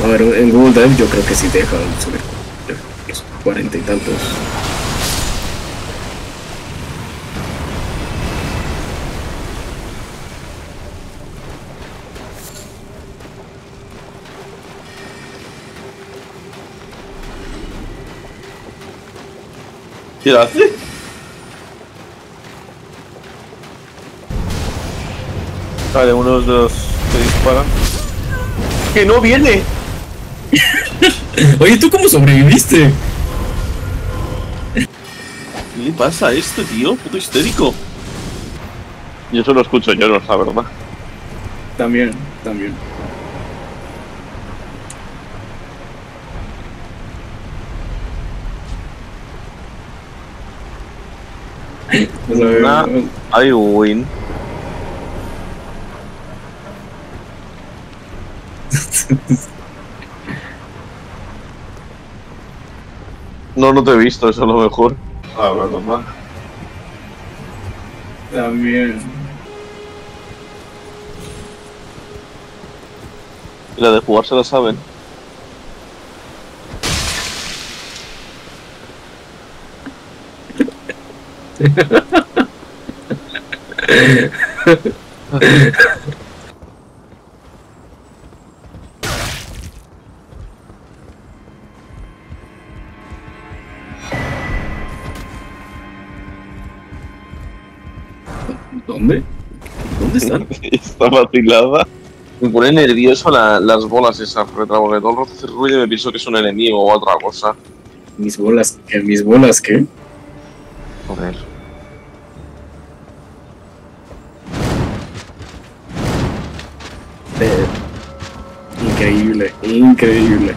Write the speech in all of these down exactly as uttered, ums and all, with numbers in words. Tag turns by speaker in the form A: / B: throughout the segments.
A: A ver, en Google Drive yo creo que sí deja subir los cuarenta y tantos.
B: ¿Qué hace? Vale, unos dos te disparan. ¡Que no viene!
A: Oye, ¿tú cómo sobreviviste?
B: ¿Qué le pasa a esto, tío? Puto histérico. Yo solo escucho lloros, la verdad.
A: También, también.
B: Nah, I win. No, no te he visto, eso es lo mejor. Ah, bueno, mal.
A: También.
B: Y la de jugar se la saben.
A: ¿Dónde? ¿Dónde están?
B: Está vacilada. Me pone nervioso la, las bolas esas, retrabo, que todo el rato hace ruido y me pienso que es un enemigo o otra cosa.
A: Mis bolas, ¿qué? ¿Mis bolas qué?
B: Joder.
A: Eh, increíble, increíble.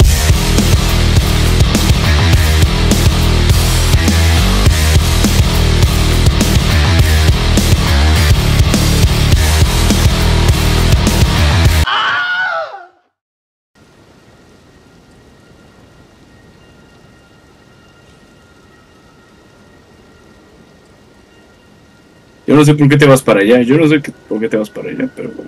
A: Yo no sé por qué te vas para allá, yo no sé por qué te vas para allá, pero...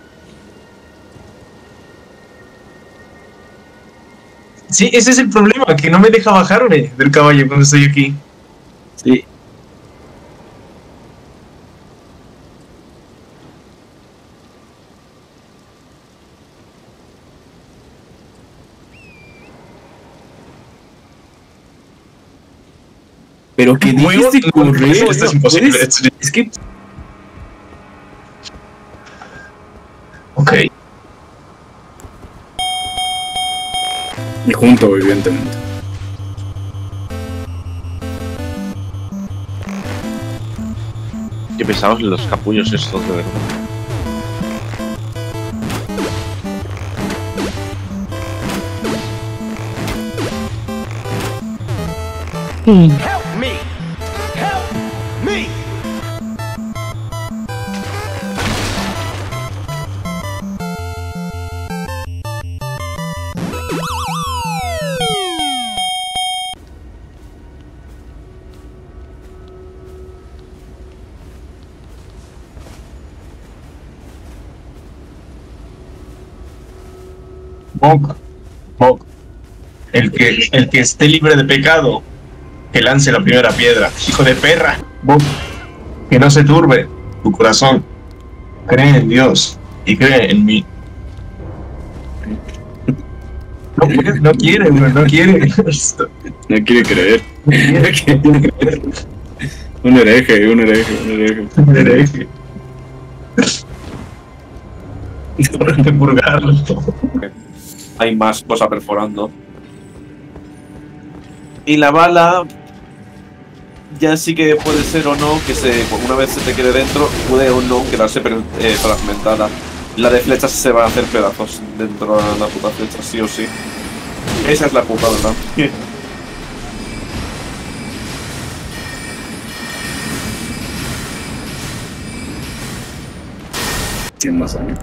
C: Sí, ese es el problema, que no me deja bajarme del caballo cuando estoy aquí.
A: Sí. Pero que dejes de correr,
C: esto es imposible.
A: ¿puedes? Es que...
C: Ok.
A: Y junto, evidentemente.
B: Qué pesados los capullos estos, de verdad.
D: Help me! Help me!
C: Monk. Monk. El que, el que esté libre de pecado, que lance la primera piedra. Hijo de perra. Monk. Que no se turbe tu corazón. Cree en Dios y cree en mí. No, puede, no quiere, bro, no quiere.
A: No quiere creer. No quiere creer. Un hereje, un hereje, un hereje.
C: Un hereje. Para de purgarlo.
B: Hay más cosa perforando. Y la bala ya sí que puede ser o no que se una vez se te quede dentro, puede o no quedarse eh, fragmentada. La de flechas se va a hacer pedazos dentro de la puta flecha, sí o sí. Esa es la puta, ¿verdad?
A: cien más años.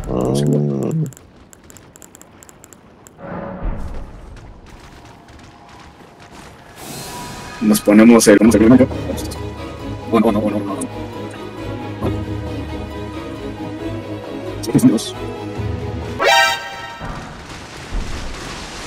A: Nos ponemos el... Vamos a ver. Bueno, bueno, bueno, bueno. Dios.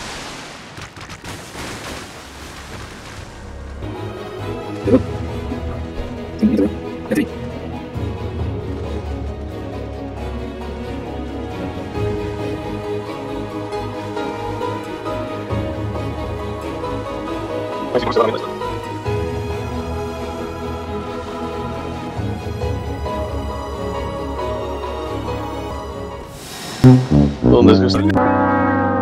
E: ¿Dónde es que está?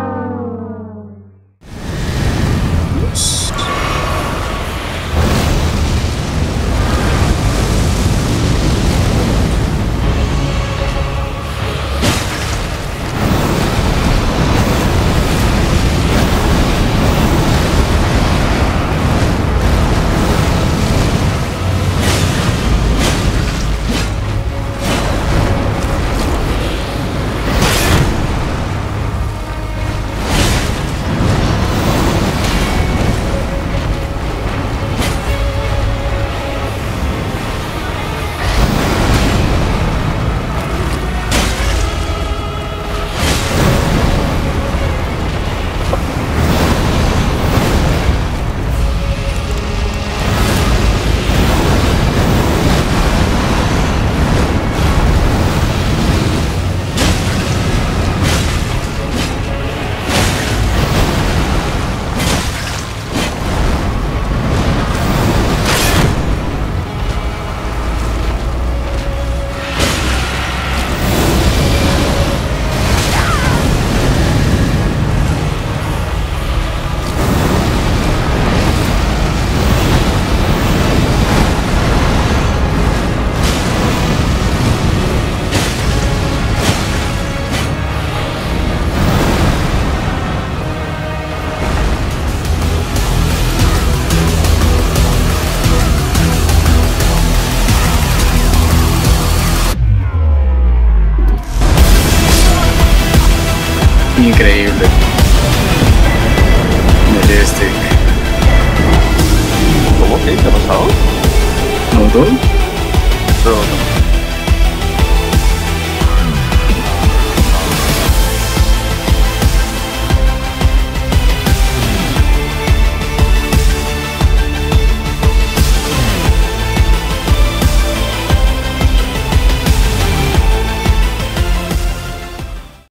A: Increíble. Majestic.
E: ¿Cómo que? ¿Qué ha pasado?
A: ¿No todo?
E: Pero,